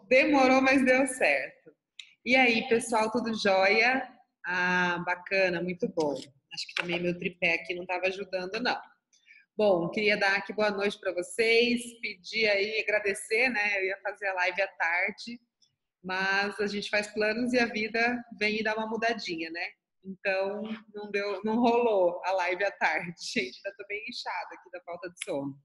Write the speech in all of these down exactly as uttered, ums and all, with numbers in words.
Demorou, mas deu certo. E aí, pessoal, tudo jóia? Ah, bacana, muito bom. Acho que também meu tripé aqui não estava ajudando, não. Bom, queria dar aqui boa noite para vocês, pedir aí, agradecer, né? Eu ia fazer a live à tarde, mas a gente faz planos e a vida vem e dá uma mudadinha, né? Então, não deu, não rolou a live à tarde, gente. Já tô bem inchada aqui da falta de sono.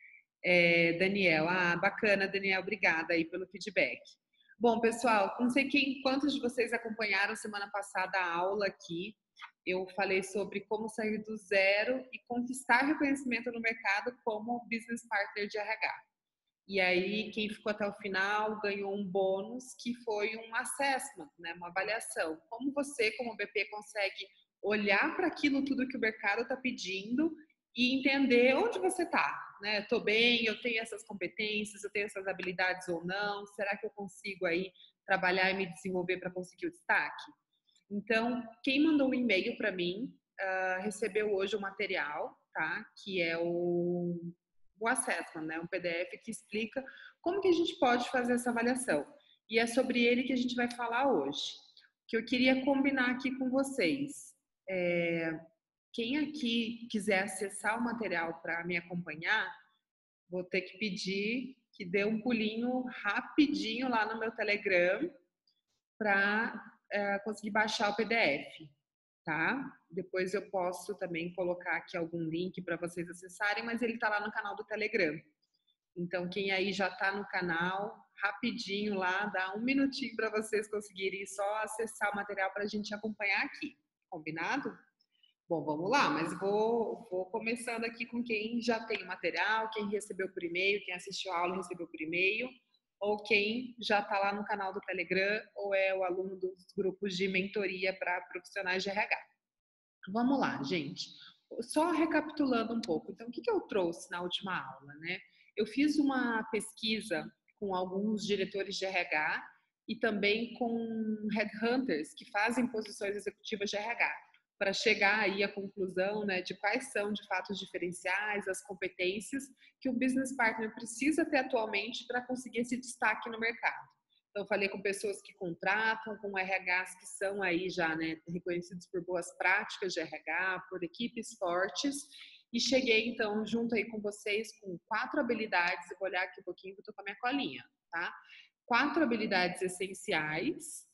É, Daniel, ah, bacana, Daniel, obrigada aí pelo feedback. Bom, pessoal, não sei quem, quantos de vocês acompanharam semana passada a aula aqui. Eu falei sobre como sair do zero e conquistar reconhecimento no mercado como business partner de R H. E aí, quem ficou até o final ganhou um bônus que foi um assessment, né, uma avaliação. Como você, como B P, consegue olhar para aquilo tudo que o mercado está pedindo e entender onde você está, né? Estou bem, eu tenho essas competências, eu tenho essas habilidades ou não? Será que eu consigo aí trabalhar e me desenvolver para conseguir o destaque? Então, quem mandou um e-mail para mim uh, recebeu hoje o material, tá? Que é o, o assessment, né? Um P D F que explica como que a gente pode fazer essa avaliação. E é sobre ele que a gente vai falar hoje. O que eu queria combinar aqui com vocês. É, quem aqui quiser acessar o material para me acompanhar, vou ter que pedir que dê um pulinho rapidinho lá no meu Telegram para é, conseguir baixar o P D F, tá? Depois eu posso também colocar aqui algum link para vocês acessarem, mas ele está lá no canal do Telegram. Então, quem aí já está no canal, rapidinho lá, dá um minutinho para vocês conseguirem só acessar o material para a gente acompanhar aqui. Combinado? Bom, vamos lá, mas vou, vou começando aqui com quem já tem o material, quem recebeu por e-mail, quem assistiu a aula recebeu por e-mail, ou quem já está lá no canal do Telegram, ou é o aluno dos grupos de mentoria para profissionais de R H. Vamos lá, gente. Só recapitulando um pouco. Então, o que, que eu trouxe na última aula, né? Eu fiz uma pesquisa com alguns diretores de R H e também com headhunters que fazem posições executivas de R H, para chegar aí à conclusão, né, de quais são de fato os diferenciais, as competências que o business partner precisa ter atualmente para conseguir esse destaque no mercado. Então, eu falei com pessoas que contratam, com R Hs que são aí já, né, reconhecidos por boas práticas de R H, por equipes fortes, e cheguei, então, junto aí com vocês com quatro habilidades, eu vou olhar aqui um pouquinho, que eu tô com a minha colinha, tá? Quatro habilidades essenciais,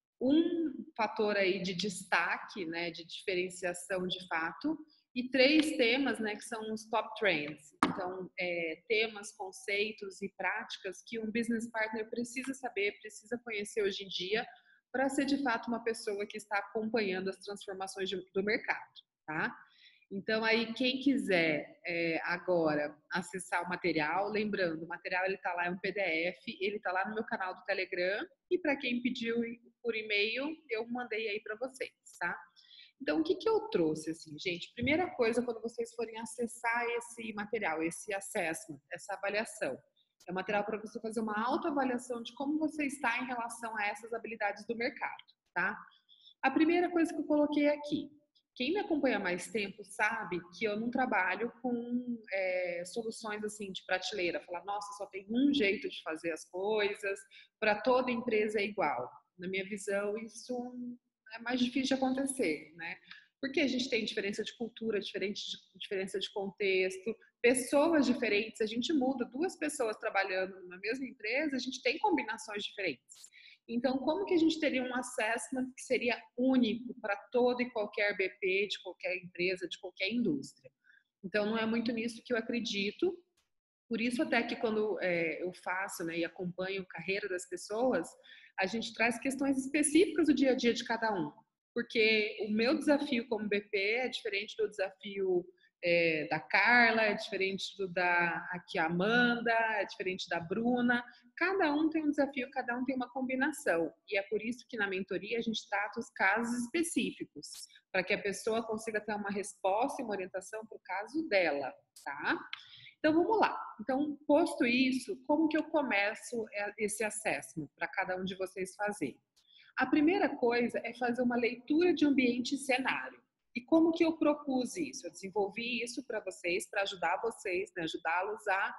um fator aí de destaque, né, de diferenciação de fato, e três temas, né, que são os top trends. Então, é, temas, conceitos e práticas que um business partner precisa saber, precisa conhecer hoje em dia, para ser de fato uma pessoa que está acompanhando as transformações de, do mercado, tá? Então, aí, quem quiser é, agora acessar o material, lembrando, o material ele está lá, é um P D F, ele está lá no meu canal do Telegram, e para quem pediu por e-mail, eu mandei aí para vocês, tá? Então, o que, que eu trouxe, assim, gente? Primeira coisa, quando vocês forem acessar esse material, esse assessment, essa avaliação, é um material para você fazer uma autoavaliação de como você está em relação a essas habilidades do mercado, tá? A primeira coisa que eu coloquei aqui, quem me acompanha há mais tempo sabe que eu não trabalho com é, soluções assim de prateleira, falar, nossa, só tem um jeito de fazer as coisas, para toda empresa é igual. Na minha visão, isso é mais difícil de acontecer, né? Porque a gente tem diferença de cultura, diferente de, diferença de contexto, pessoas diferentes, a gente muda, duas pessoas trabalhando numa mesma empresa, a gente tem combinações diferentes. Então, como que a gente teria um assessment que seria único para todo e qualquer B P, de qualquer empresa, de qualquer indústria? Então, não é muito nisso que eu acredito. Por isso, até que quando é, eu faço, né, e acompanho a carreira das pessoas, a gente traz questões específicas do dia a dia de cada um. Porque o meu desafio como B P é diferente do desafio é, da Carla, é diferente do da aqui Amanda, é diferente da Bruna. Cada um tem um desafio, cada um tem uma combinação. E é por isso que na mentoria a gente trata os casos específicos, para que a pessoa consiga ter uma resposta e uma orientação para o caso dela, tá? Então, vamos lá. Então, posto isso, como que eu começo esse assessment para cada um de vocês fazer? A primeira coisa é fazer uma leitura de ambiente e cenário. E como que eu propus isso? Eu desenvolvi isso para vocês, para ajudar vocês, né, ajudá-los a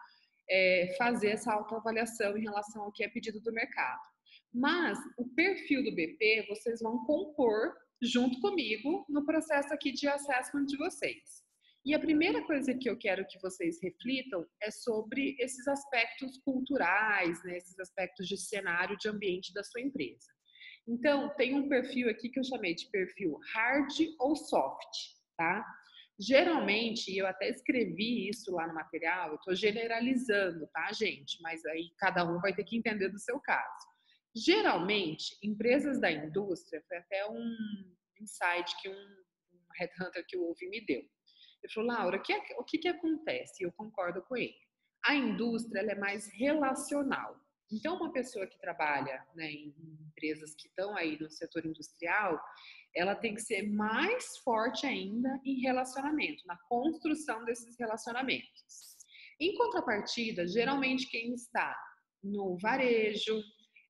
é, fazer essa autoavaliação em relação ao que é pedido do mercado. Mas o perfil do B P vocês vão compor junto comigo no processo aqui de assessment de vocês. E a primeira coisa que eu quero que vocês reflitam é sobre esses aspectos culturais, né, esses aspectos de cenário, de ambiente da sua empresa. Então, tem um perfil aqui que eu chamei de perfil hard ou soft, tá? Geralmente, eu até escrevi isso lá no material, eu estou generalizando, tá, gente? Mas aí cada um vai ter que entender do seu caso. Geralmente, empresas da indústria, foi até um insight que um, um headhunter que eu ouvi me deu. Ele falou, Laura, o que, é, o que, que acontece? E eu concordo com ele. A indústria ela é mais relacional. Então, uma pessoa que trabalha, né, em empresas que estão aí no setor industrial, ela tem que ser mais forte ainda em relacionamento, na construção desses relacionamentos. Em contrapartida, geralmente quem está no varejo,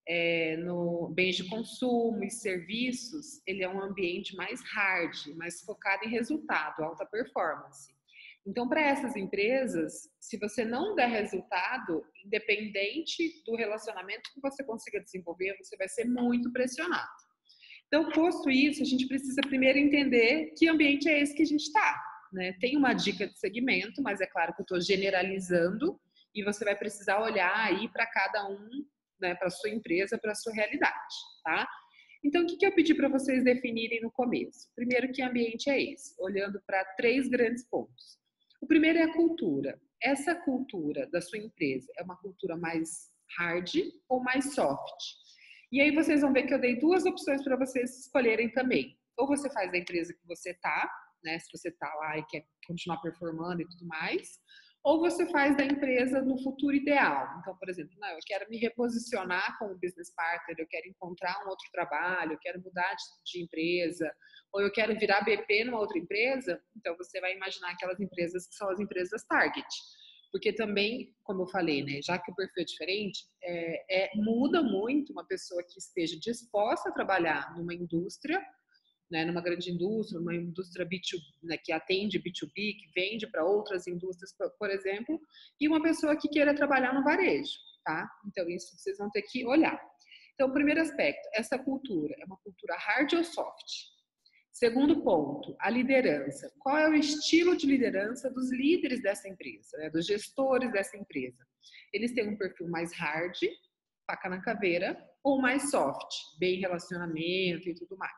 é, no bens de consumo e serviços, ele é um ambiente mais hard, mais focado em resultado, alta performance. Então, para essas empresas, se você não der resultado, independente do relacionamento que você consiga desenvolver, você vai ser muito pressionado. Então, posto isso, a gente precisa primeiro entender que ambiente é esse que a gente está, né? Tem uma dica de segmento, mas é claro que eu estou generalizando e você vai precisar olhar aí para cada um, né, para a sua empresa, para a sua realidade, tá? Então, o que, que eu pedi para vocês definirem no começo? Primeiro, que ambiente é esse? Olhando para três grandes pontos. O primeiro é a cultura. Essa cultura da sua empresa é uma cultura mais hard ou mais soft? E aí vocês vão ver que eu dei duas opções para vocês escolherem também. Ou você faz da empresa que você está, né? Se você está lá e quer continuar performando e tudo mais, ou você faz da empresa no futuro ideal. Então, por exemplo, não, eu quero me reposicionar como business partner, eu quero encontrar um outro trabalho, eu quero mudar de, de empresa, ou eu quero virar B P numa outra empresa. Então, você vai imaginar aquelas empresas que são as empresas target. Porque também, como eu falei, né, já que o perfil é diferente, é, é, muda muito uma pessoa que esteja disposta a trabalhar numa indústria, né, numa grande indústria, numa indústria B dois B, né, que atende B dois B, que vende para outras indústrias, por exemplo, e uma pessoa que queira trabalhar no varejo, tá? Então, isso vocês vão ter que olhar. Então, o primeiro aspecto, essa cultura é uma cultura hard ou soft? Segundo ponto, a liderança. Qual é o estilo de liderança dos líderes dessa empresa, né, dos gestores dessa empresa? Eles têm um perfil mais hard, faca na caveira, ou mais soft, bem relacionamento e tudo mais.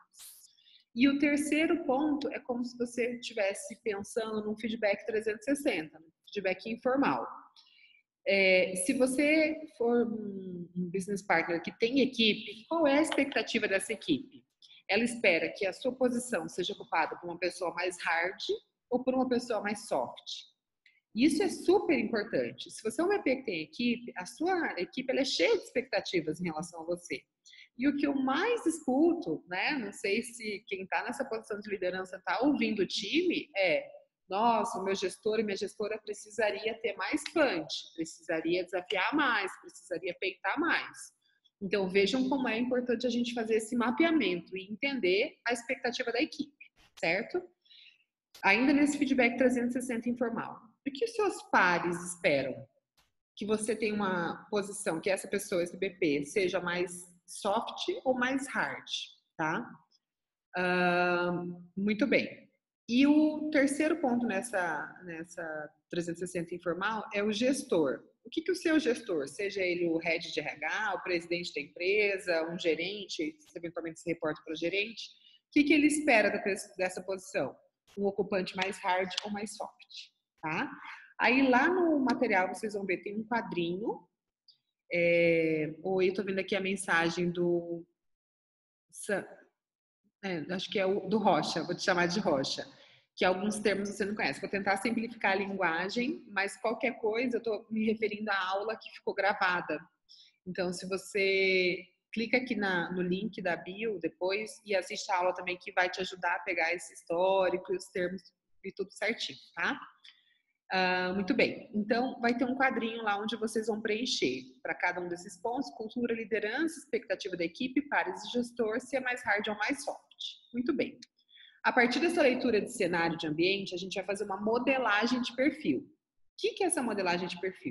E o terceiro ponto é como se você estivesse pensando num feedback trezentos e sessenta, um feedback informal. É, se você for um, um business partner que tem equipe, qual é a expectativa dessa equipe? Ela espera que a sua posição seja ocupada por uma pessoa mais hard ou por uma pessoa mais soft. Isso é super importante. Se você é um B P que tem equipe, a sua equipe ela é cheia de expectativas em relação a você. E o que eu mais escuto, né, não sei se quem está nessa posição de liderança está ouvindo o time, é: nossa, o meu gestor e minha gestora precisaria ter mais punch, precisaria desafiar mais, precisaria peitar mais. Então, vejam como é importante a gente fazer esse mapeamento e entender a expectativa da equipe, certo? Ainda nesse feedback trezentos e sessenta informal, o que os seus pares esperam? Que você tenha uma posição, que essa pessoa, esse B P, seja mais soft ou mais hard, tá? Uh, muito bem. E o terceiro ponto nessa, nessa trezentos e sessenta informal é o gestor. O que, que o seu gestor, seja ele o head de R H, o presidente da empresa, um gerente, eventualmente se reporta para o gerente, o que, que ele espera dessa posição? Um ocupante mais hard ou mais soft, tá? Aí lá no material vocês vão ver, tem um quadrinho. É, oi, eu tô vendo aqui a mensagem do... É, acho que é o do Rocha, vou te chamar de Rocha, que alguns termos você não conhece. Vou tentar simplificar a linguagem, mas qualquer coisa eu estou me referindo à aula que ficou gravada. Então, se você clica aqui na, no link da bio depois e assiste a aula também, que vai te ajudar a pegar esse histórico e os termos e tudo certinho, tá? Uh, muito bem, então vai ter um quadrinho lá onde vocês vão preencher para cada um desses pontos: cultura, liderança, expectativa da equipe, pares de gestor, se é mais hard ou mais soft. Muito bem. A partir dessa leitura de cenário de ambiente, a gente vai fazer uma modelagem de perfil. O que é essa modelagem de perfil?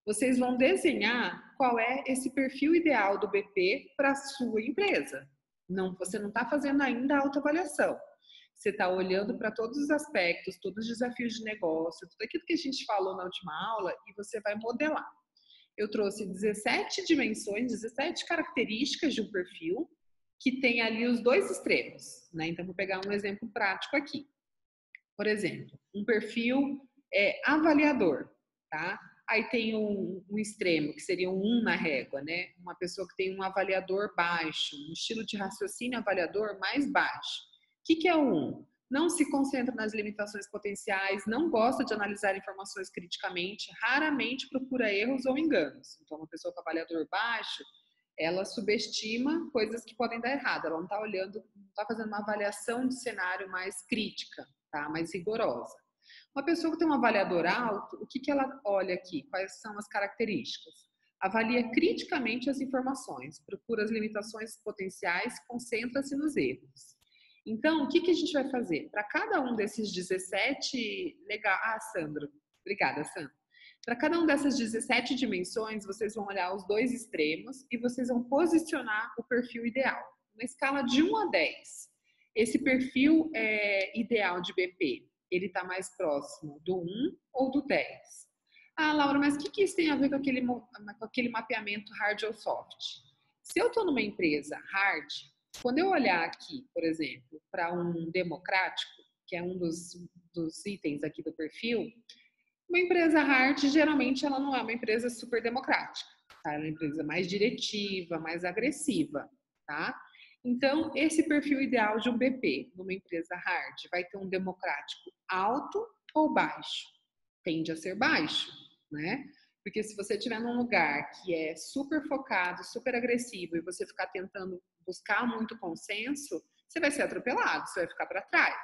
vocês vão desenhar qual é esse perfil ideal do B P para a sua empresa. Não, você não está fazendo ainda a autoavaliação. Você está olhando para todos os aspectos, todos os desafios de negócio, tudo aquilo que a gente falou na última aula e você vai modelar. Eu trouxe dezessete dimensões, dezessete características de um perfil que tem ali os dois extremos, né? Então, vou pegar um exemplo prático aqui. Por exemplo, um perfil é, avaliador, tá? Aí tem um, um extremo, que seria um um na régua, né? Uma pessoa que tem um avaliador baixo, um estilo de raciocínio avaliador mais baixo. O que, que é o um? Não se concentra nas limitações potenciais, não gosta de analisar informações criticamente, raramente procura erros ou enganos. Então, uma pessoa com avaliador baixo, ela subestima coisas que podem dar errado. Ela não está olhando, não está fazendo uma avaliação de cenário mais crítica, tá? Mais rigorosa. Uma pessoa que tem um avaliador alto, o que, que ela olha aqui? Quais são as características? Avalia criticamente as informações, procura as limitações potenciais, concentra-se nos erros. Então, o que, que a gente vai fazer? Para cada um desses dezessete... Legal. Ah, Sandra. Obrigada, Sandra. Para cada um dessas dezessete dimensões, vocês vão olhar os dois extremos e vocês vão posicionar o perfil ideal. Uma escala de um a dez. Esse perfil é, ideal de B P, ele está mais próximo do um ou do dez? Ah, Laura, mas o que, que isso tem a ver com aquele, com aquele mapeamento hard ou soft? Se eu estou numa empresa hard, quando eu olhar aqui, por exemplo, para um democrático, que é um dos, dos itens aqui do perfil, uma empresa hard, geralmente, ela não é uma empresa super democrática, tá? Ela é uma empresa mais diretiva, mais agressiva, tá? Então, esse perfil ideal de um B P numa empresa hard vai ter um democrático alto ou baixo? Tende a ser baixo, né? Porque se você estiver num lugar que é super focado, super agressivo e você ficar tentando buscar muito consenso, você vai ser atropelado, você vai ficar para trás.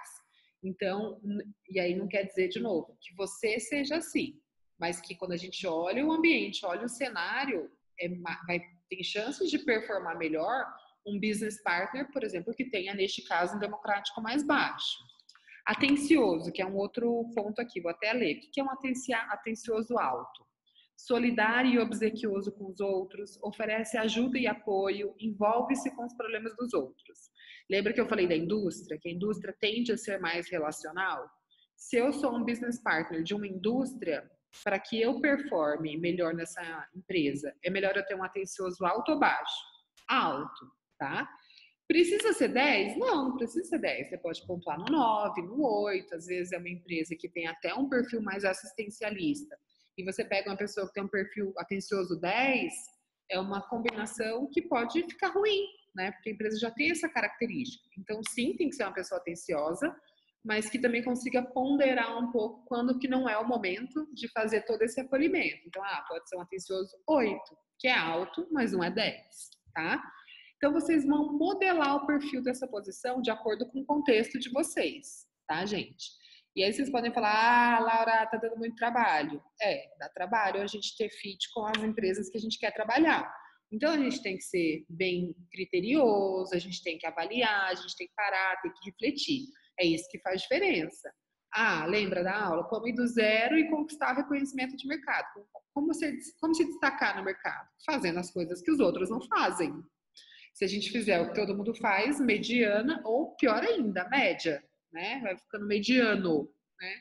Então, e aí não quer dizer, de novo, que você seja assim, mas que quando a gente olha o ambiente, olha o cenário, é, vai, tem chances de performar melhor um business partner, por exemplo, que tenha, neste caso, um democrático mais baixo. Atencioso, que é um outro ponto aqui, vou até ler. O que é um atencioso alto? Solidário e obsequioso com os outros, oferece ajuda e apoio, envolve-se com os problemas dos outros. Lembra que eu falei da indústria? Que a indústria tende a ser mais relacional? Se eu sou um business partner de uma indústria, para que eu performe melhor nessa empresa, é melhor eu ter um atencioso alto ou baixo? Alto, tá? Precisa ser dez? Não, não precisa ser dez. Você pode pontuar no nove, no oito. Às vezes é uma empresa que tem até um perfil mais assistencialista. E você pega uma pessoa que tem um perfil atencioso dez, é uma combinação que pode ficar ruim, né? Porque a empresa já tem essa característica. Então, sim, tem que ser uma pessoa atenciosa, mas que também consiga ponderar um pouco quando que não é o momento de fazer todo esse acolhimento. Então, ah, pode ser um atencioso oito, que é alto, mas não é dez, tá? Então, vocês vão modelar o perfil dessa posição de acordo com o contexto de vocês, tá, gente? E aí vocês podem falar, ah, Laura, tá dando muito trabalho. É, dá trabalho a gente ter fit com as empresas que a gente quer trabalhar. Então, a gente tem que ser bem criterioso, a gente tem que avaliar, a gente tem que parar, tem que refletir. É isso que faz diferença. Ah, lembra da aula? Como ir do zero e conquistar reconhecimento de mercado. Como, você, como se destacar no mercado? Fazendo as coisas que os outros não fazem. Se a gente fizer o que todo mundo faz, mediana, ou pior ainda, média, né? Vai ficando mediano, né?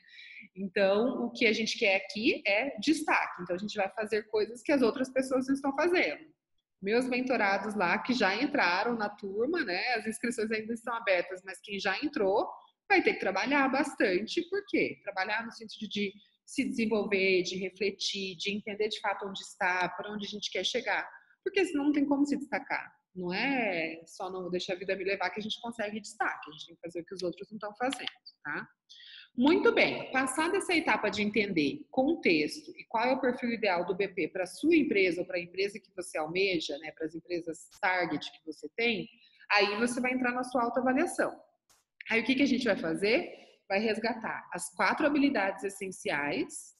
Então, o que a gente quer aqui é destaque. Então, a gente vai fazer coisas que as outras pessoas não estão fazendo. Meus mentorados lá, que já entraram na turma, né? As inscrições ainda estão abertas, mas quem já entrou vai ter que trabalhar bastante. Por quê? Trabalhar no sentido de se desenvolver, de refletir, de entender de fato onde está, para onde a gente quer chegar. Porque senão não tem como se destacar. Não é só não deixar a vida me levar que a gente consegue destaque. A gente tem que fazer o que os outros não estão fazendo, tá? Muito bem. Passada essa etapa de entender contexto e qual é o perfil ideal do B P para a sua empresa ou para a empresa que você almeja, né, para as empresas target que você tem, aí você vai entrar na sua autoavaliação. Aí o que, que a gente vai fazer? Vai resgatar as quatro habilidades essenciais,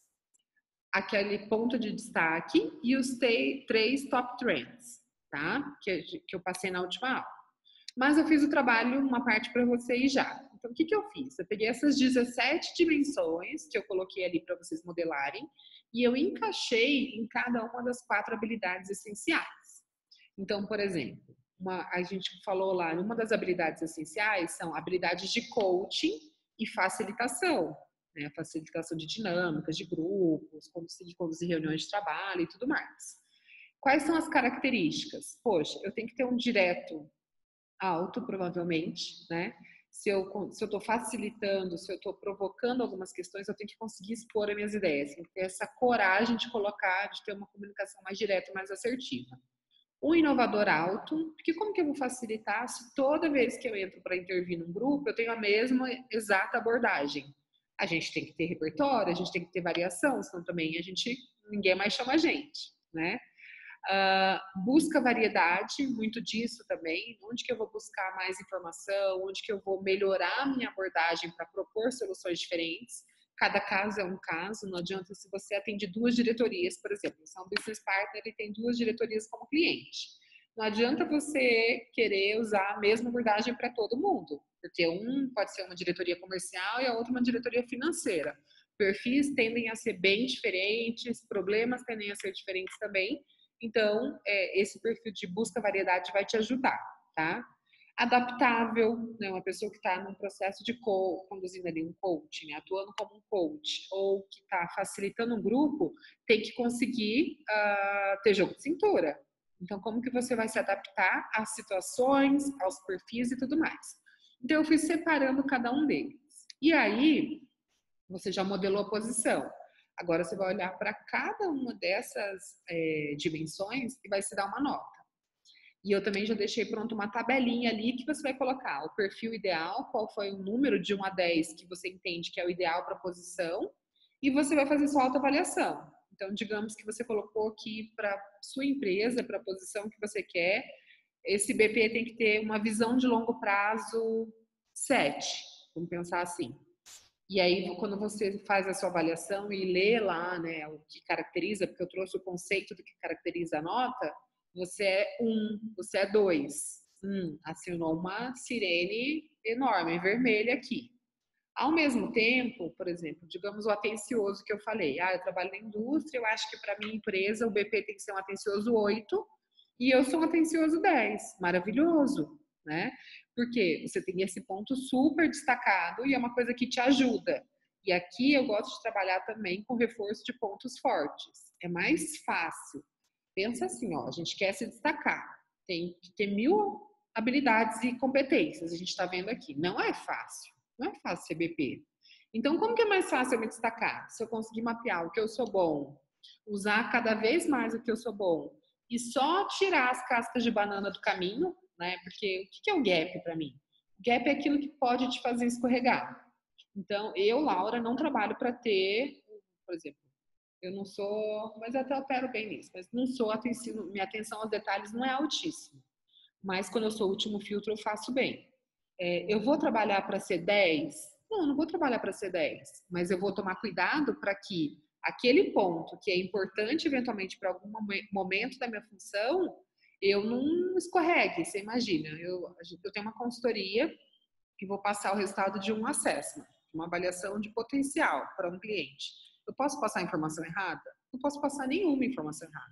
aquele ponto de destaque e os três top trends, tá? Que, que eu passei na última aula. Mas eu fiz o trabalho, uma parte para vocês já. Então, o que que eu fiz? Eu peguei essas dezessete dimensões que eu coloquei ali para vocês modelarem e eu encaixei em cada uma das quatro habilidades essenciais. Então, por exemplo, uma, a gente falou lá, uma das habilidades essenciais são habilidades de coaching e facilitação, né? Facilitação de dinâmicas, de grupos, conduzir, conduzir reuniões de trabalho e tudo mais. Quais são as características? Poxa, eu tenho que ter um direto alto, provavelmente, né? Se eu se eu estou facilitando, se eu estou provocando algumas questões, eu tenho que conseguir expor as minhas ideias, tenho que ter essa coragem de colocar, de ter uma comunicação mais direta e mais assertiva. Um inovador alto, porque como que eu vou facilitar se toda vez que eu entro para intervir num grupo, eu tenho a mesma exata abordagem? A gente tem que ter repertório, a gente tem que ter variação, senão também a gente, ninguém mais chama a gente, né? Uh, busca variedade, muito disso também, onde que eu vou buscar mais informação, onde que eu vou melhorar a minha abordagem para propor soluções diferentes. Cada caso é um caso, não adianta se você atende duas diretorias, por exemplo, você é um business partner e tem duas diretorias como cliente. Não adianta você querer usar a mesma abordagem para todo mundo, porque um pode ser uma diretoria comercial e a outra uma diretoria financeira. Perfis tendem a ser bem diferentes, problemas tendem a ser diferentes também. Então, é, esse perfil de busca variedade vai te ajudar, tá? Adaptável, né? Uma pessoa que está num processo de co conduzindo ali um coaching, atuando como um coach, ou que está facilitando um grupo, tem que conseguir uh, ter jogo de cintura. Então, como que você vai se adaptar às situações, aos perfis e tudo mais? Então, eu fui separando cada um deles. E aí, você já modelou a posição. Agora você vai olhar para cada uma dessas é, dimensões e vai se dar uma nota. E eu também já deixei pronto uma tabelinha ali que você vai colocar o perfil ideal, qual foi o número de um a dez que você entende que é o ideal para a posição, e você vai fazer sua autoavaliação. Então, digamos que você colocou aqui para sua empresa, para a posição que você quer, esse B P tem que ter uma visão de longo prazo sete, vamos pensar assim. E aí, quando você faz a sua avaliação e lê lá, né, o que caracteriza, porque eu trouxe o conceito do que caracteriza a nota, você é um, você é dois. Hum, acionou uma sirene enorme, vermelha aqui. Ao mesmo tempo, por exemplo, digamos o atencioso que eu falei. Ah, eu trabalho na indústria, eu acho que para minha empresa o B P tem que ser um atencioso oito e eu sou um atencioso dez. Maravilhoso, né? Porque você tem esse ponto super destacado e é uma coisa que te ajuda. E aqui eu gosto de trabalhar também com reforço de pontos fortes. É mais fácil. Pensa assim, ó, a gente quer se destacar. Tem que ter mil habilidades e competências, a gente está vendo aqui. Não é fácil. Não é fácil ser B P. Então, como que é mais fácil eu me destacar? Se eu conseguir mapear o que eu sou bom, usar cada vez mais o que eu sou bom e só tirar as cascas de banana do caminho, né? Porque o que é o gap para mim? O gap é aquilo que pode te fazer escorregar. Então, eu, Laura, não trabalho para ter, por exemplo, eu não sou, mas até opero bem nisso, mas não sou atenção, minha atenção aos detalhes não é altíssima. Mas quando eu sou o último filtro, eu faço bem. É, eu vou trabalhar para ser dez? Não, eu não vou trabalhar para ser dez, mas eu vou tomar cuidado para que aquele ponto que é importante eventualmente para algum momento da minha função, eu não escorregue. Você imagina, eu, eu tenho uma consultoria e vou passar o resultado de um assessment, uma avaliação de potencial para um cliente. Eu posso passar informação errada? Não posso passar nenhuma informação errada.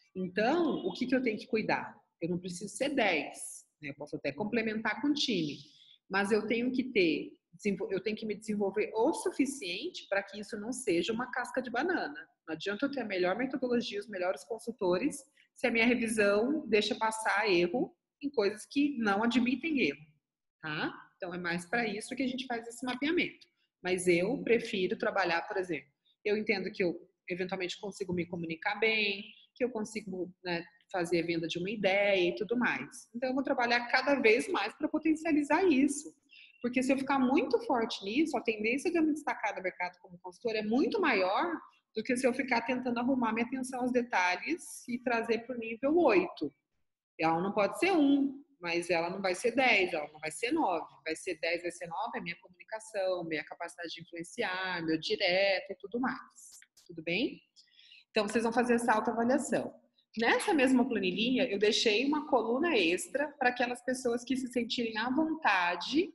Então, o que, que eu tenho que cuidar? Eu não preciso ser dez, né? Eu posso até complementar com o time, mas eu tenho que ter, eu tenho que me desenvolver o suficiente para que isso não seja uma casca de banana. Não adianta eu ter a melhor metodologia, os melhores consultores, se a minha revisão deixa passar erro em coisas que não admitem erro, tá? Então, é mais para isso que a gente faz esse mapeamento. Mas eu prefiro trabalhar, por exemplo, eu entendo que eu eventualmente consigo me comunicar bem, que eu consigo, né, fazer a venda de uma ideia e tudo mais. Então, eu vou trabalhar cada vez mais para potencializar isso. Porque se eu ficar muito forte nisso, a tendência de eu me destacar no mercado como consultora é muito maior do que se eu ficar tentando arrumar minha atenção aos detalhes e trazer para o nível oito. Ela não pode ser um, mas ela não vai ser dez, ela não vai ser nove. Vai ser dez, vai ser nove, é minha comunicação, minha capacidade de influenciar, meu direto e tudo mais. Tudo bem? Então, vocês vão fazer essa autoavaliação. Nessa mesma planilhinha, eu deixei uma coluna extra para aquelas pessoas que se sentirem à vontade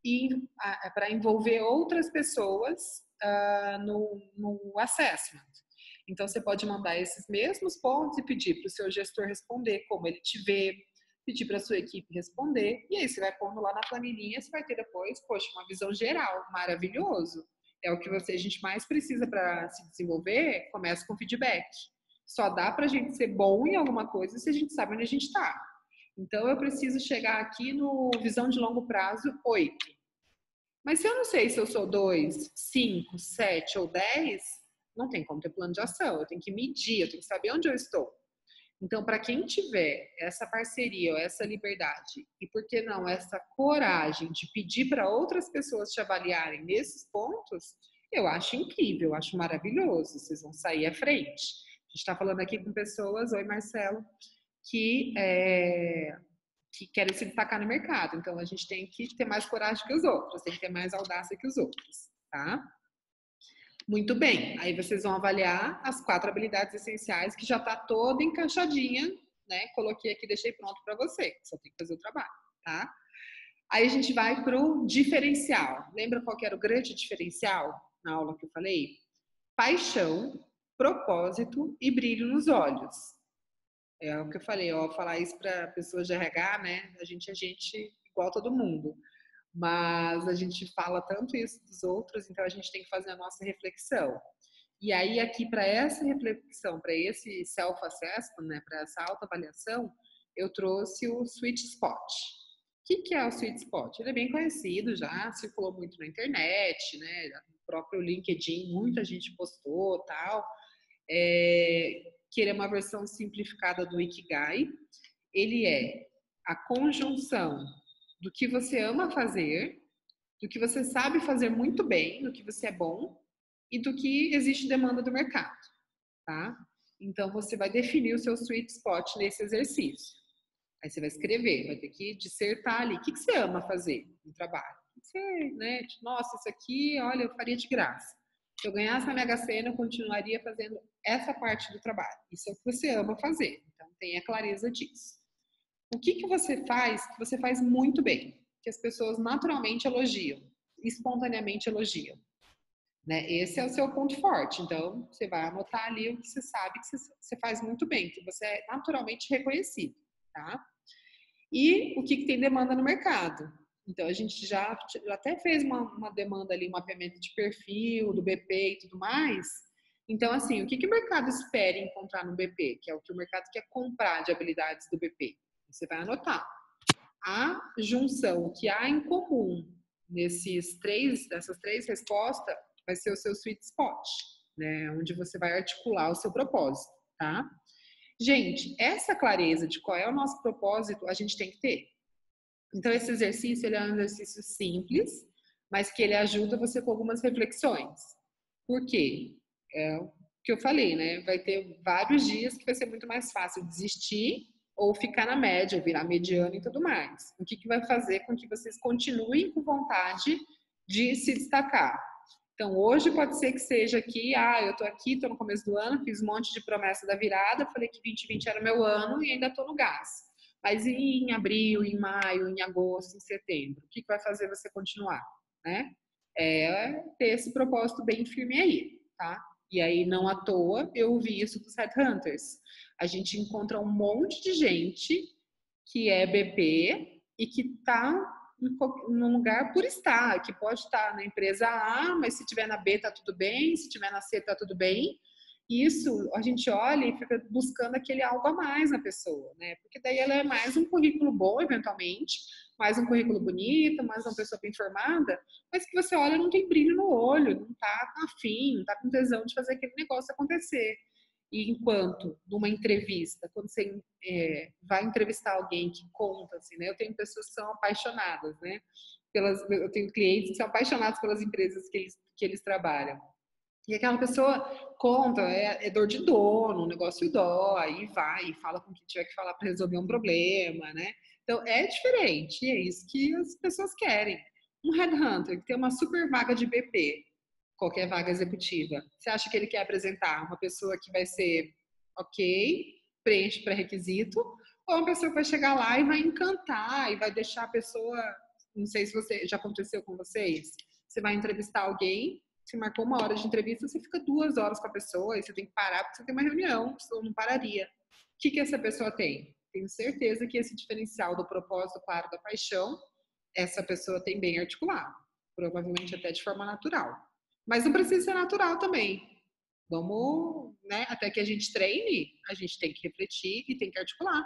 para envolver outras pessoas uh, no, no assessment. Então, você pode mandar esses mesmos pontos e pedir para o seu gestor responder como ele te vê, pedir para a sua equipe responder, e aí você vai pondo lá na planilhinha, você vai ter depois, poxa, uma visão geral, maravilhoso. É o que você, a gente mais precisa para se desenvolver, começa com feedback. Só dá para a gente ser bom em alguma coisa se a gente sabe onde a gente está. Então, eu preciso chegar aqui no visão de longo prazo oito. Mas se eu não sei se eu sou dois, cinco, sete ou dez, não tem como ter plano de ação. Eu tenho que medir, eu tenho que saber onde eu estou. Então, para quem tiver essa parceria ou essa liberdade, e por que não essa coragem de pedir para outras pessoas te avaliarem nesses pontos, eu acho incrível, eu acho maravilhoso. Vocês vão sair à frente. A gente está falando aqui com pessoas, oi Marcelo, que, é, que querem se destacar no mercado. Então, a gente tem que ter mais coragem que os outros, tem que ter mais audácia que os outros, tá? Muito bem, aí vocês vão avaliar as quatro habilidades essenciais que já está toda encaixadinha, né? Coloquei aqui, deixei pronto para você, só tem que fazer o trabalho, tá? Aí a gente vai para o diferencial. Lembra qual que era o grande diferencial na aula que eu falei? Paixão, propósito e brilho nos olhos. É o que eu falei, ó, falar isso para pessoas de R H, né? A gente é gente igual todo mundo. Mas a gente fala tanto isso dos outros, então a gente tem que fazer a nossa reflexão. E aí, aqui, para essa reflexão, para esse self-assessment, né, para essa autoavaliação, eu trouxe o Sweet Spot. O que, que é o Sweet Spot? Ele é bem conhecido já, circulou muito na internet, né, no próprio LinkedIn, muita gente postou tal. É, que ele é uma versão simplificada do Ikigai. Ele é a conjunção do que você ama fazer, do que você sabe fazer muito bem, do que você é bom e do que existe demanda do mercado, tá? Então, você vai definir o seu sweet spot nesse exercício. Aí você vai escrever, vai ter que dissertar ali. O que você ama fazer no trabalho? O que você, né? Nossa, isso aqui, olha, eu faria de graça. Se eu ganhasse na Mega Sena, eu continuaria fazendo essa parte do trabalho. Isso é o que você ama fazer. Então, tenha clareza disso. O que, que você faz que você faz muito bem, que as pessoas naturalmente elogiam, espontaneamente elogiam, né? Esse é o seu ponto forte. Então, você vai anotar ali o que você sabe que você faz muito bem, que você é naturalmente reconhecido, tá? E o que, que tem demanda no mercado. Então, a gente já, já até fez uma, uma demanda ali, um mapeamento de perfil, do B P e tudo mais. Então, assim, o que, que o mercado espera encontrar no B P, que é o que o mercado quer comprar de habilidades do B P? Você vai anotar. A junção que há em comum nesses três, nessas três respostas vai ser o seu sweet spot, né? Onde você vai articular o seu propósito, tá? Gente, essa clareza de qual é o nosso propósito, a gente tem que ter. Então, esse exercício, ele é um exercício simples, mas que ele ajuda você com algumas reflexões. Por quê? É o que eu falei, né? Vai ter vários dias que vai ser muito mais fácil desistir ou ficar na média, virar mediano e tudo mais. O que, que vai fazer com que vocês continuem com vontade de se destacar? Então, hoje pode ser que seja aqui, ah, eu tô aqui, tô no começo do ano, fiz um monte de promessa da virada, falei que vinte e vinte era o meu ano e ainda tô no gás. Mas e em abril, em maio, em agosto, em setembro? O que, que vai fazer você continuar, né? É ter esse propósito bem firme aí, tá? E aí, não à toa, eu ouvi isso dos Headhunters. A gente encontra um monte de gente que é B P e que está num lugar por estar, que pode estar na empresa A, mas se estiver na B está tudo bem, se estiver na C está tudo bem. Isso a gente olha e fica buscando aquele algo a mais na pessoa, né? Porque daí ela é mais um currículo bom, eventualmente, mais um currículo bonito, mais uma pessoa bem formada, mas que você olha não tem brilho no olho, não tá afim, não tá com tesão de fazer aquele negócio acontecer. E enquanto numa entrevista, quando você é, vai entrevistar alguém que conta, assim, né? Eu tenho pessoas que são apaixonadas, né? Pelas, eu tenho clientes que são apaixonados pelas empresas que eles, que eles trabalham. E aquela pessoa conta, é, é dor de dono, o negócio dói, e vai, e fala com quem tiver que falar para resolver um problema, né? Então, é diferente, e é isso que as pessoas querem. Um headhunter que tem uma super vaga de B P, qualquer vaga executiva, você acha que ele quer apresentar uma pessoa que vai ser ok, preenche pré-requisito, ou uma pessoa que vai chegar lá e vai encantar, e vai deixar a pessoa Não sei se você já aconteceu com vocês. Você vai entrevistar alguém, você marcou uma hora de entrevista, você fica duas horas com a pessoa e você tem que parar porque você tem uma reunião, senão não pararia. O que, que essa pessoa tem? Tenho certeza que esse diferencial do propósito claro da paixão, essa pessoa tem bem articulado. Provavelmente até de forma natural. Mas não precisa ser natural também. Vamos, né? Até que a gente treine, a gente tem que refletir e tem que articular.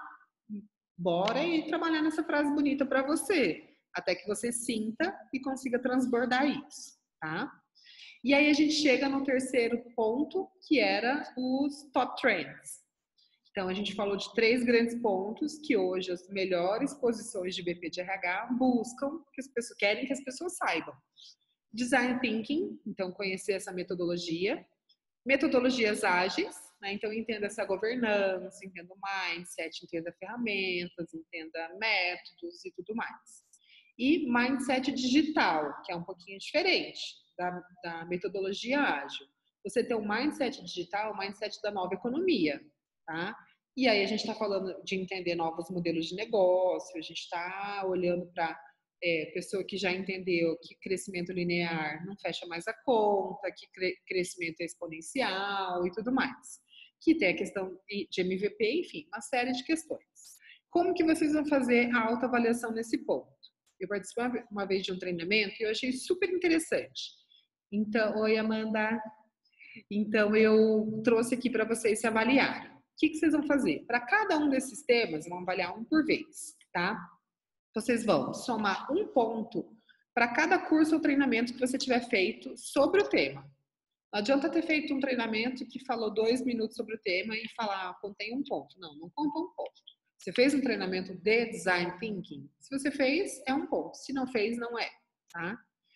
Bora e trabalhar nessa frase bonita para você, até que você sinta e consiga transbordar isso, tá? E aí a gente chega no terceiro ponto, que era os top trends. Então a gente falou de três grandes pontos que hoje as melhores posições de B P de R H buscam, que as pessoas querem que as pessoas saibam. Design Thinking, então conhecer essa metodologia. Metodologias ágeis, né? Então entenda essa governança, entenda o mindset, entenda ferramentas, entenda métodos e tudo mais. E mindset digital, que é um pouquinho diferente da, da metodologia ágil. Você tem um mindset digital, o mindset da nova economia, tá? E aí a gente está falando de entender novos modelos de negócio, a gente está olhando para É, pessoa que já entendeu que crescimento linear não fecha mais a conta, que cre crescimento é exponencial e tudo mais. Que tem a questão de M V P, enfim, uma série de questões. Como que vocês vão fazer a autoavaliação nesse ponto? Eu participei uma vez de um treinamento e eu achei super interessante. Então, oi Amanda. Então, eu trouxe aqui para vocês se avaliarem. O que, que vocês vão fazer? Para cada um desses temas, vão avaliar um por vez, tá? Vocês vão somar um ponto para cada curso ou treinamento que você tiver feito sobre o tema. Não adianta ter feito um treinamento que falou dois minutos sobre o tema e falar, ah, contém um ponto. Não, não conta um ponto. Você fez um treinamento de Design Thinking? Se você fez, é um ponto. Se não fez, não é. Tá?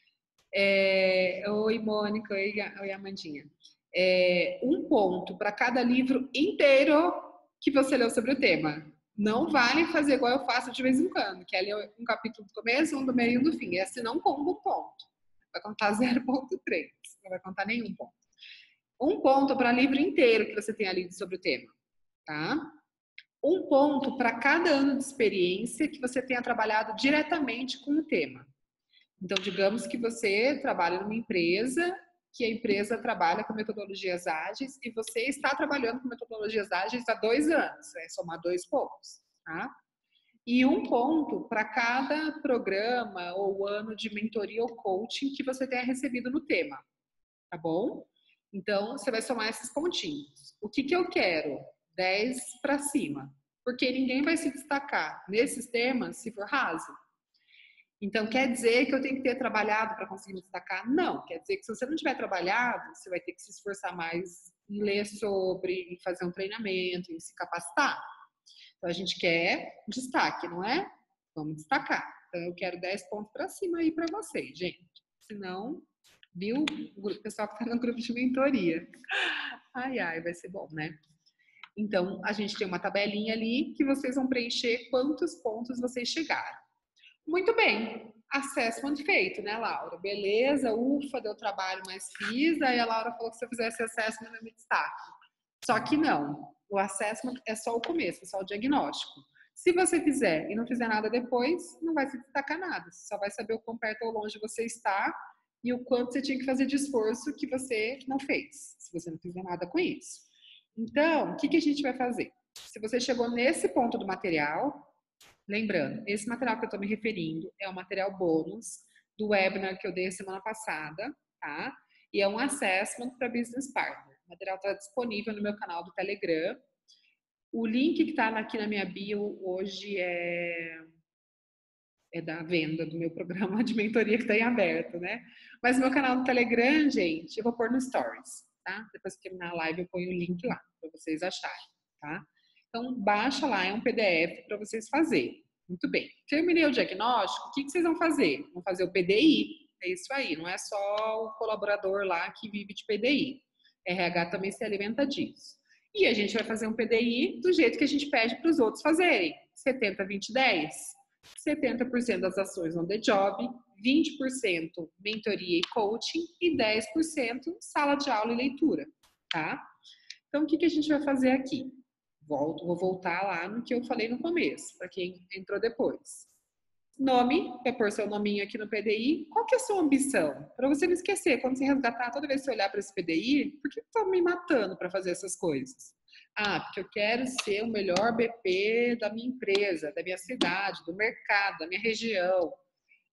É... Oi, Mônica. Oi, Oi Amandinha. É... Um ponto para cada livro inteiro que você leu sobre o tema. Não vale fazer igual eu faço de vez em quando, que é ler um capítulo do começo, um do meio e um do fim. Esse não conta um ponto. Vai contar zero vírgula três. Não vai contar nenhum ponto. Um ponto para livro inteiro que você tenha lido sobre o tema. Tá? Um ponto para cada ano de experiência que você tenha trabalhado diretamente com o tema. Então, digamos que você trabalha numa empresa, que a empresa trabalha com metodologias ágeis e você está trabalhando com metodologias ágeis há dois anos, é somar dois pontos, tá? E um ponto para cada programa ou ano de mentoria ou coaching que você tenha recebido no tema, tá bom? Então, você vai somar esses pontinhos. O que que eu quero? dez para cima, porque ninguém vai se destacar nesses temas se for raso. Então, quer dizer que eu tenho que ter trabalhado para conseguir me destacar? Não. Quer dizer que se você não tiver trabalhado, você vai ter que se esforçar mais em ler sobre, em fazer um treinamento, em se capacitar. Então, a gente quer destaque, não é? Vamos destacar. Então, eu quero dez pontos para cima aí para vocês, gente. Senão, viu? O pessoal que está no grupo de mentoria. Ai, ai, vai ser bom, né? Então, a gente tem uma tabelinha ali que vocês vão preencher quantos pontos vocês chegaram. Muito bem, assessment feito, né, Laura? Beleza, ufa, deu trabalho, mas fiz. Aí a Laura falou que se eu fizesse assessment eu me destaco. Só que não, o assessment é só o começo, é só o diagnóstico. Se você fizer e não fizer nada depois, não vai se destacar nada. Você só vai saber o quão perto ou longe você está e o quanto você tinha que fazer de esforço que você não fez, se você não fizer nada com isso. Então, o que, que a gente vai fazer? Se você chegou nesse ponto do material, lembrando, esse material que eu estou me referindo é o material bônus do webinar que eu dei semana passada, tá? E é um assessment para business partner. O material está disponível no meu canal do Telegram. O link que está aqui na minha bio hoje é, é da venda do meu programa de mentoria que está em aberto, né? Mas no meu canal do Telegram, gente, eu vou pôr no Stories, tá? Depois que terminar a live, eu ponho o link lá para vocês acharem, tá? Então, baixa lá, é um P D F para vocês fazerem. Muito bem. Terminei o diagnóstico, o que, que vocês vão fazer? Vão fazer o P D I. É isso aí, não é só o colaborador lá que vive de P D I. R H também se alimenta disso. E a gente vai fazer um P D I do jeito que a gente pede para os outros fazerem. setenta, vinte, dez. setenta por cento das ações on the job, vinte por cento mentoria e coaching e dez por cento sala de aula e leitura, tá? Então, o que, que a gente vai fazer aqui? Volto, vou voltar lá no que eu falei no começo, para quem entrou depois. Nome, vai pôr seu nominho aqui no P D I. Qual que é a sua ambição? Para você não esquecer, quando você resgatar, toda vez que você olhar para esse P D I, por que estão me matando para fazer essas coisas? Ah, porque eu quero ser o melhor B P da minha empresa, da minha cidade, do mercado, da minha região. O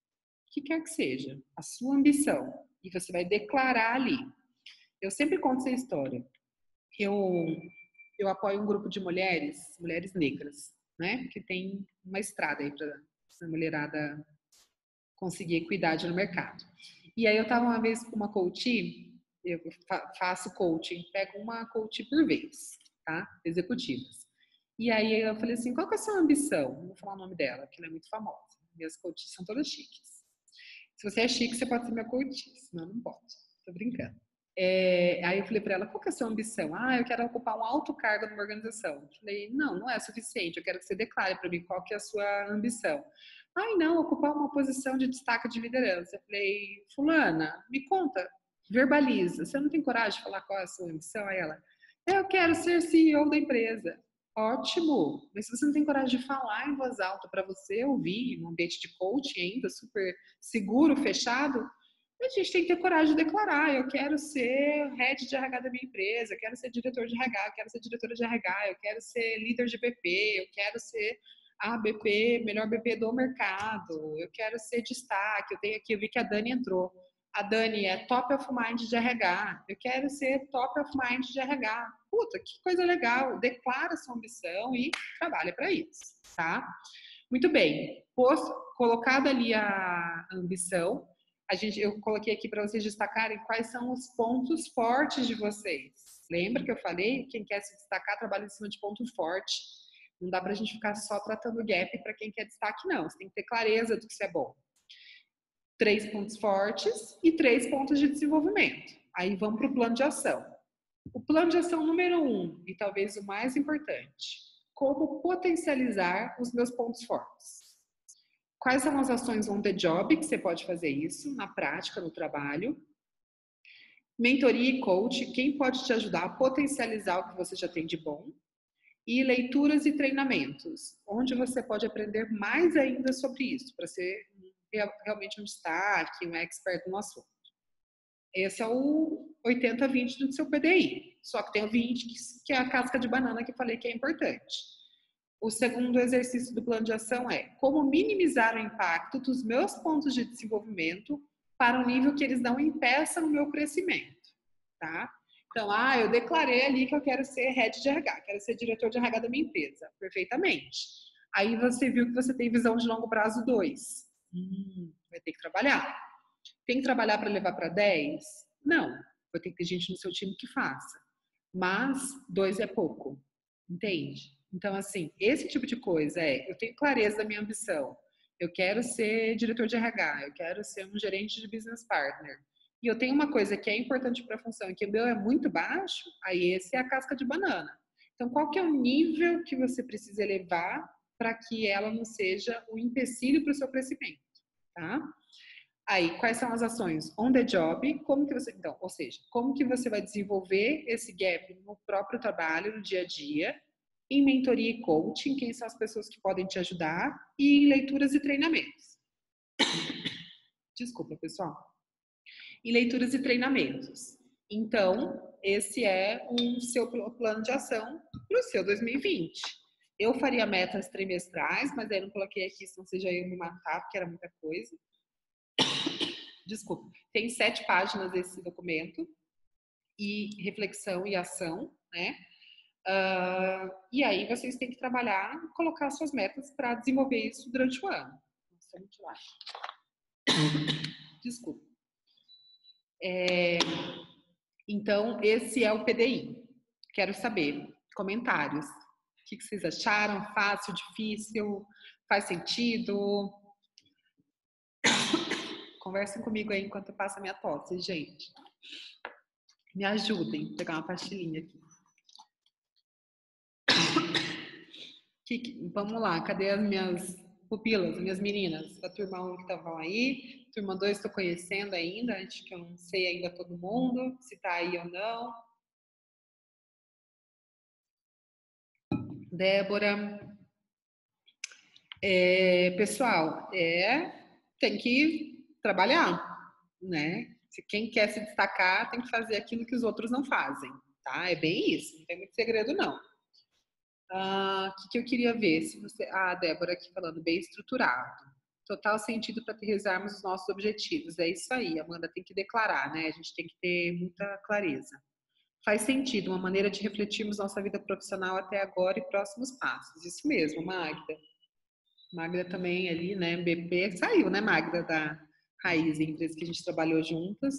que quer que seja, a sua ambição. E você vai declarar ali. Eu sempre conto essa história. Eu, eu apoio um grupo de mulheres, mulheres negras, né? Que tem uma estrada aí para essa mulherada conseguir equidade no mercado. E aí eu estava uma vez com uma coach, eu faço coaching, pego uma coach por vez, tá? Executivas. E aí eu falei assim, qual que é a sua ambição? Não vou falar o nome dela, porque ela é muito famosa. Minhas coaches são todas chiques. Se você é chique, você pode ser minha coach, senão não pode. Tô brincando. É, aí eu falei para ela, qual que é a sua ambição? Ah, eu quero ocupar um alto cargo numa organização. Eu falei, não, não é suficiente, eu quero que você declare para mim qual que é a sua ambição. Ai, não, ocupar uma posição de destaque de liderança. Eu falei, fulana, me conta, verbaliza, você não tem coragem de falar qual é a sua ambição? Aí ela, eu quero ser C E O da empresa. Ótimo, mas se você não tem coragem de falar em voz alta para você ouvir, num ambiente de coaching ainda, super seguro, fechado, a gente tem que ter coragem de declarar, eu quero ser head de R H da minha empresa, eu quero ser diretor de R H, eu quero ser diretora de R H, eu quero ser líder de B P, eu quero ser a B P, melhor B P do mercado, eu quero ser destaque, eu tenho aqui, eu vi que a Dani entrou. A Dani é top of mind de R H, eu quero ser top of mind de R H. Puta, que coisa legal, declara sua ambição e trabalha para isso, tá? Muito bem, posto, colocada ali a ambição, a gente, eu coloquei aqui para vocês destacarem quais são os pontos fortes de vocês. Lembra que eu falei? Quem quer se destacar trabalha em cima de ponto forte. Não dá para a gente ficar só tratando gap para quem quer destaque, não. Você tem que ter clareza do que isso é bom. Três pontos fortes e três pontos de desenvolvimento. Aí vamos para o plano de ação. O plano de ação número um, e talvez o mais importante, como potencializar os meus pontos fortes. Quais são as ações on the job que você pode fazer isso na prática, no trabalho? Mentoria e coach, quem pode te ajudar a potencializar o que você já tem de bom? E leituras e treinamentos, onde você pode aprender mais ainda sobre isso, para ser realmente um destaque, um expert no assunto. Esse é o oitenta vinte do seu P D I. Só que tem o vinte, que é a casca de banana que eu falei que é importante. O segundo exercício do plano de ação é como minimizar o impacto dos meus pontos de desenvolvimento para um nível que eles não impeçam o meu crescimento, tá? Então, ah, eu declarei ali que eu quero ser head de R H, quero ser diretor de R H da minha empresa. Perfeitamente. Aí você viu que você tem visão de longo prazo dois. Hum, vai ter que trabalhar. Tem que trabalhar para levar para dez? Não. Vai ter que ter gente no seu time que faça. Mas dois é pouco. Entende? Então, assim, esse tipo de coisa é, eu tenho clareza da minha ambição. Eu quero ser diretor de R H, eu quero ser um gerente de business partner. E eu tenho uma coisa que é importante para a função, e que o meu é muito baixo, aí esse é a casca de banana. Então, qual que é o nível que você precisa elevar para que ela não seja um empecilho para o seu crescimento, tá? Aí, quais são as ações on the job? Como que você, então, ou seja, como que você vai desenvolver esse gap no próprio trabalho, no dia a dia, em mentoria e coaching, quem são as pessoas que podem te ajudar, e em leituras e treinamentos. Desculpa, pessoal. E leituras e treinamentos. Então, esse é o seu plano de ação para o seu dois mil e vinte. Eu faria metas trimestrais, mas aí não coloquei aqui, senão você já ia me matar, porque era muita coisa. Desculpa. Tem sete páginas esse documento, e reflexão e ação, né? Uh, e aí vocês têm que trabalhar, colocar suas metas para desenvolver isso durante o ano. Nossa, muito lá. Desculpa. É, então, esse é o P D I. Quero saber, comentários. O que vocês acharam? Fácil, difícil? Faz sentido? Conversem comigo aí enquanto eu passo a minha tosse, gente. Me ajudem. Vou pegar uma pastilhinha aqui. Vamos lá, cadê as minhas pupilas, as minhas meninas? A turma um que estavam aí, turma dois estou conhecendo ainda, acho que eu não sei ainda todo mundo, se está aí ou não. Débora. É, pessoal, é, tem que trabalhar, né? Se quem quer se destacar tem que fazer aquilo que os outros não fazem, tá? É bem isso, não tem muito segredo, não. Ah, o que, que eu queria ver? Se você, ah, Débora aqui falando, bem estruturado. Total sentido para realizarmos os nossos objetivos. É isso aí, Amanda, tem que declarar, né? A gente tem que ter muita clareza. Faz sentido, uma maneira de refletirmos nossa vida profissional até agora e próximos passos. Isso mesmo, Magda. Magda também ali, né? B P saiu, né, Magda, da Raiz, a empresa que a gente trabalhou juntas.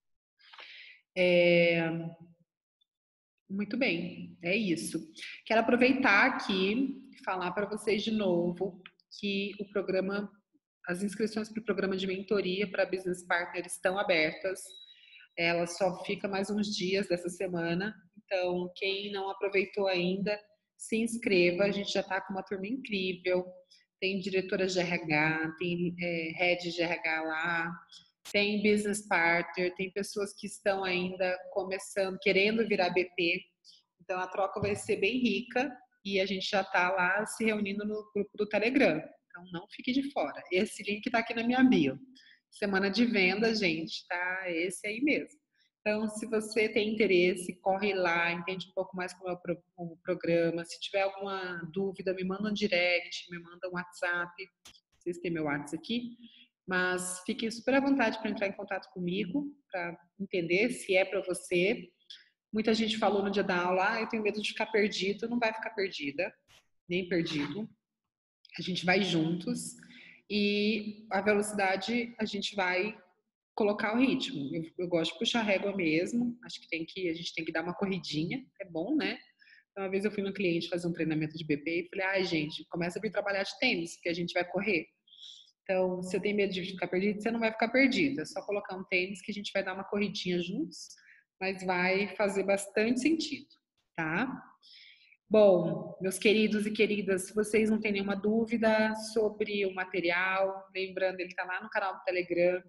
É, muito bem, é isso. Quero aproveitar aqui e falar para vocês de novo que o programa, as inscrições para o programa de mentoria para Business Partner estão abertas. Ela só fica mais uns dias dessa semana. Então, quem não aproveitou ainda, se inscreva. A gente já está com uma turma incrível. Tem diretoras de R H, tem é, head de R H lá, tem business partner, tem pessoas que estão ainda começando, querendo virar B P. Então, a troca vai ser bem rica e a gente já está lá se reunindo no grupo do Telegram. Então, não fique de fora. Esse link está aqui na minha bio. Semana de venda, gente, tá? Esse aí mesmo. Então, se você tem interesse, corre lá, entende um pouco mais como é o programa. Se tiver alguma dúvida, me manda um direct, me manda um WhatsApp. Vocês têm meu WhatsApp aqui. Mas fiquem super à vontade para entrar em contato comigo, para entender se é para você. Muita gente falou no dia da aula, ah, eu tenho medo de ficar perdido. Não vai ficar perdida, nem perdido. A gente vai juntos e a velocidade a gente vai colocar o ritmo. Eu, eu gosto de puxar régua mesmo. Acho que tem que a gente tem que dar uma corridinha. É bom, né? Então, uma vez eu fui no cliente fazer um treinamento de B P e falei, ai, gente, começa a vir trabalhar de tênis, porque a gente vai correr. Então, se eu tenho medo de ficar perdido, você não vai ficar perdido. É só colocar um tênis que a gente vai dar uma corridinha juntos, mas vai fazer bastante sentido, tá? Bom, meus queridos e queridas, se vocês não têm nenhuma dúvida sobre o material, lembrando, ele está lá no canal do Telegram.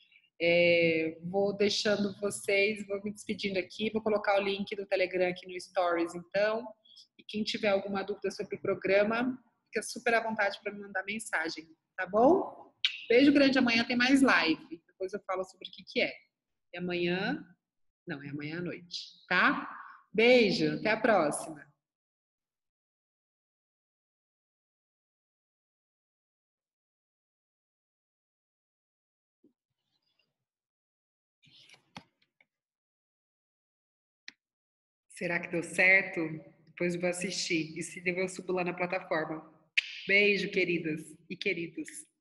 É, vou deixando vocês, vou me despedindo aqui, vou colocar o link do Telegram aqui no Stories, então. E quem tiver alguma dúvida sobre o programa, fica super à vontade para me mandar mensagem, tá bom? Beijo grande, amanhã tem mais live. Depois eu falo sobre o que, que é. E amanhã, não, é amanhã à noite, tá? Beijo, até a próxima. Será que deu certo? Depois eu vou assistir. E se deu, eu subo lá na plataforma. Beijo, queridas e queridos.